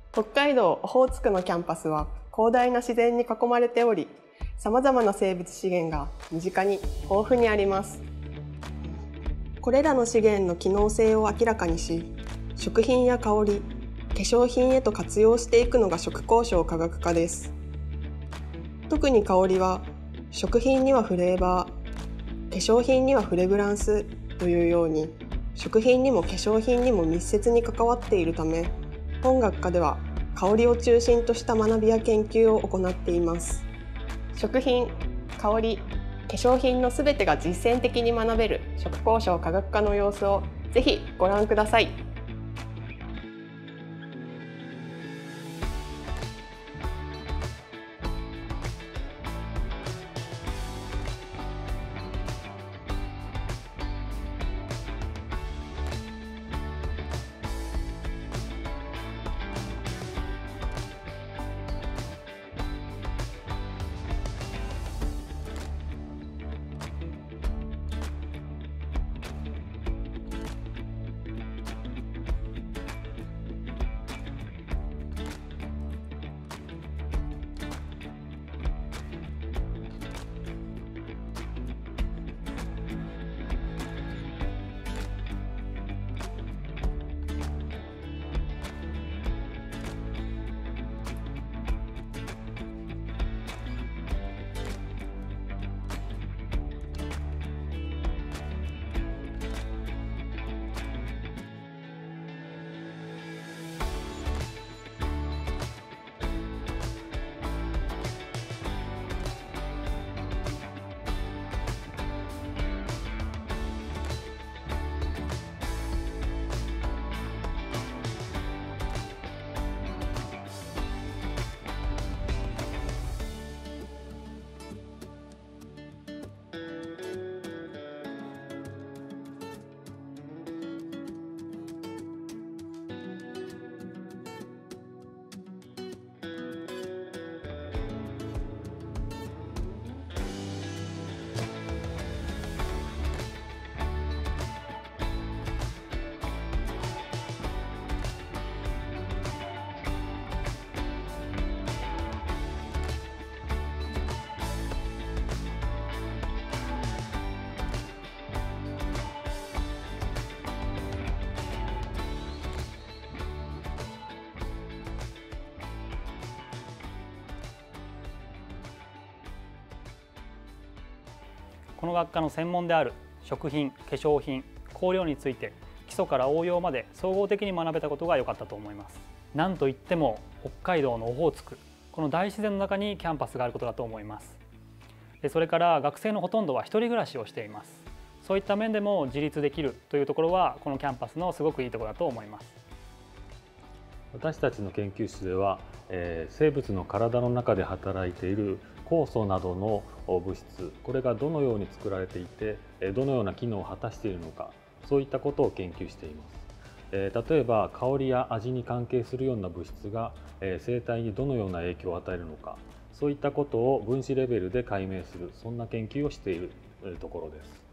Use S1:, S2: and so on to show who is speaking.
S1: 北海道オホーツクのキャンパスは広大な自然に囲まれており、さまざまな生物資源が身近に豊富にあります。これらの資源の機能性を明らかにし、食品や香り、化粧品へと活用していくのが食香床科学科です。特に香りは、食品にはフレーバー、化粧品にはフレグランスというように、食品にも化粧品にも密接に関わっているため、本学科では香りを中心とした学びや研究を行っています。食品、香り、化粧品のすべてが実践的に学べる食香床科学科の様子をぜひご覧ください。
S2: この学科の専門である食品、化粧品、香料について基礎から応用まで総合的に学べたことが良かったと思います。なんといっても北海道のオホーツク、この大自然の中にキャンパスがあることだと思います。それから学生のほとんどは一人暮らしをしています。そういった面でも自立できるというところはこのキャンパスのすごくいいところだと思います。
S3: 私たちの研究室では、生物の体の中で働いている酵素などの物質、これがどのように作られていてどのような機能を果たしているのか、そういったことを研究しています。例えば香りや味に関係するような物質が生態にどのような影響を与えるのか、そういったことを分子レベルで解明する、そんな研究をしているところです。